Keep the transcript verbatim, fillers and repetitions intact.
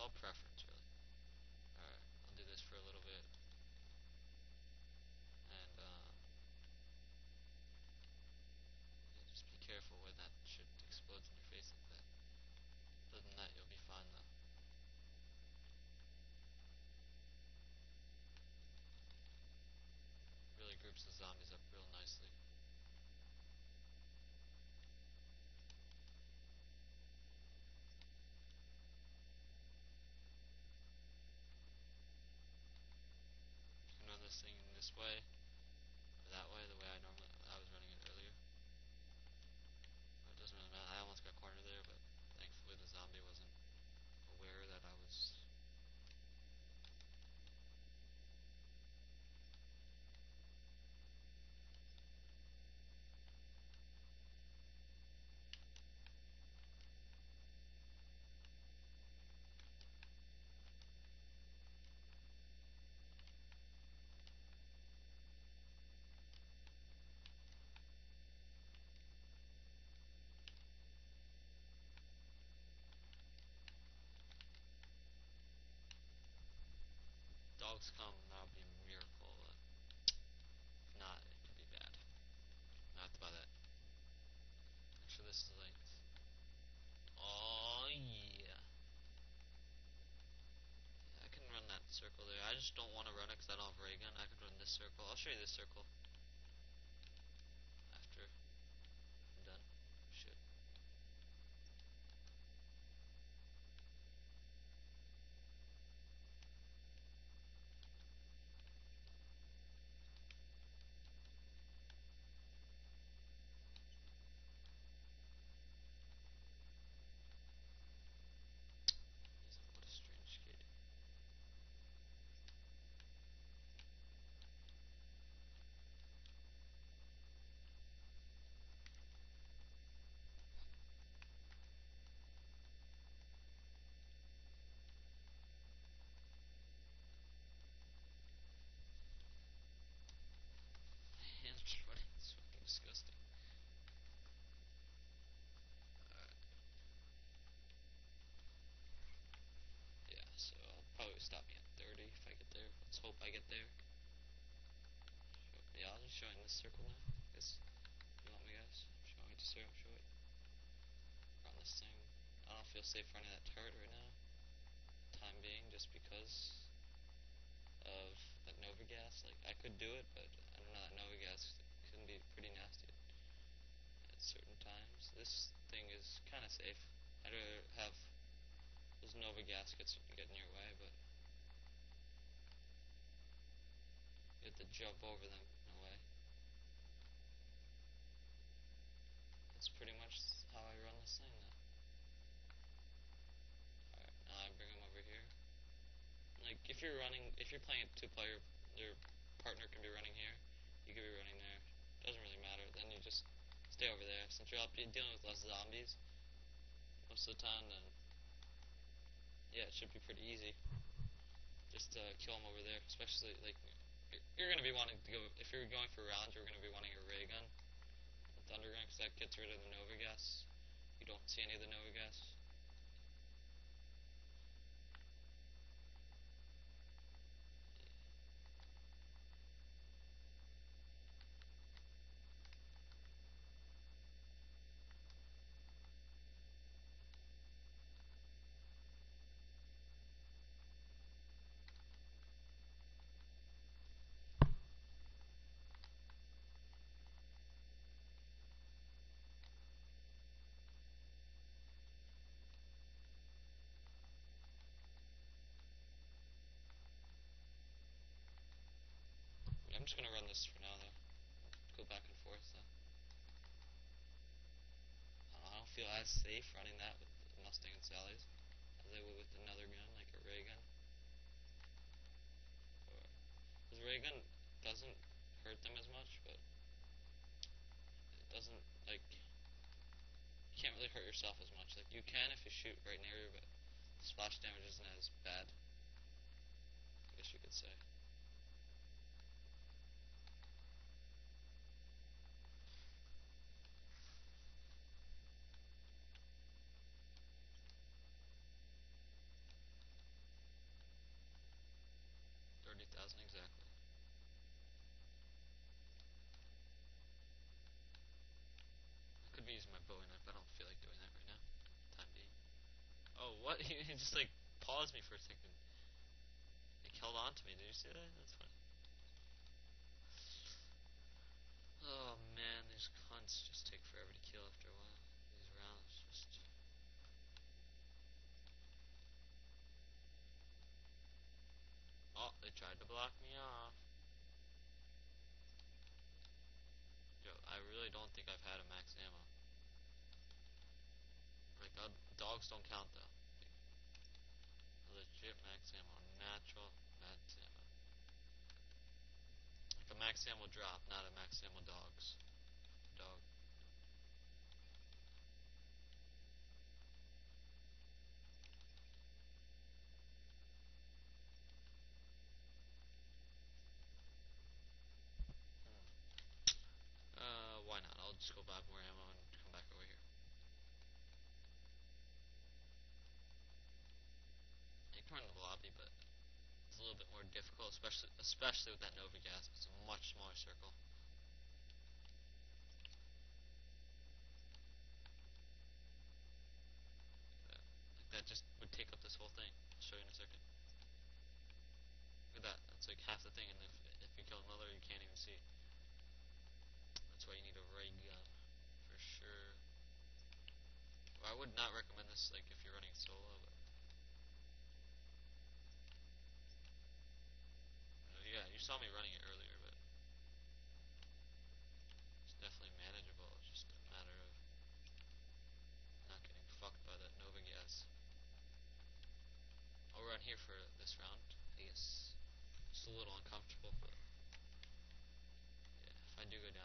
all preference, really. Alright, I'll do this for a little bit. And, uh, yeah, just be careful when that shit explodes in your face like that. Other than that, you'll be fine, though. Really groups the zombies up real nicely. You can run this thing in this way, or that way, the way I normally I was running it earlier. But it doesn't really matter. I almost got cornered there, but thankfully the zombie wasn't aware that I was. Dogs come, that'll be a miracle, but if not, it could be bad. I have to buy that. Make sure this is linked. Oh, yeah. I can run that circle there. I just don't want to run it because I don't have a ray gun. I could run this circle. I'll show you this circle after I'm done. Shit. What a strange kid. Hands running. It's fucking disgusting. Alright. Yeah, so I'll probably stop me at thirty if I get there. Let's hope I get there. Yeah, I'll just show you in this circle now. Guys, you want me, guys? Show me to show, show it. Run this thing. I don't feel safe running that turret right now. Time being, just because of that Nova gas. Like, I could do it, but I don't know, that Nova gas can be pretty nasty at certain times. This thing is kind of safe. I'd rather have those Nova gaskets get in your way, but you have to jump over them in a way. That's pretty much how I run this thing now. Alright, now I bring them over here. Like, if you're running, if you're playing a two-player, your partner can be running here, you could be running there. Doesn't really matter. Then you just stay over there. Since you're up, you're dealing with less zombies most of the time, then yeah, it should be pretty easy. Just uh, kill them over there. Especially like you're gonna be wanting to go if you're going for rounds. You're gonna be wanting a ray gun, a thunder gun, because that gets rid of the Nova gas. You don't see any of the Nova gas. Yeah, I'm just gonna run this for now though. Go back and forth though. I don't feel as safe running that with the Mustang and Sally's as I would with another gun, like a ray gun. Because ray gun doesn't hurt them as much, but it doesn't, like, you can't really hurt yourself as much. Like, you can if you shoot right near you, but the splash damage isn't as bad, I guess you could say. forty thousand exactly. I could be using my bowie knife, but I don't feel like doing that right now. Time being. Oh, what? He just like paused me for a second. He held on to me. Did you see that? That's funny. Oh man, these cunts just take forever to kill after a while. These rounds just. Oh, they tried to block me off. Yo, I really don't think I've had a max ammo. Like, uh, dogs don't count though. Like, legit max ammo, natural max ammo. Like a max ammo drop, not a max ammo dogs. Dog. Uh, why not? I'll just go buy more ammo and come back over here. You can run the lobby, but it's a little bit more difficult, especially especially with that Nova gas. It's a much smaller circle. Like that. Like that just would take up this whole thing. I'll show you in a second. Look at that. That's like half the thing, and if if you kill another, you can't even see. That's why you need a ray gun for sure. Well, I would not recommend this like if you're running solo, but uh, yeah, you saw me running it earlier, but it's definitely manageable. It's just a matter of not getting fucked by that Nova gas. I'll run here for this round. I guess it's a little uncomfortable, but yeah, if I do go down.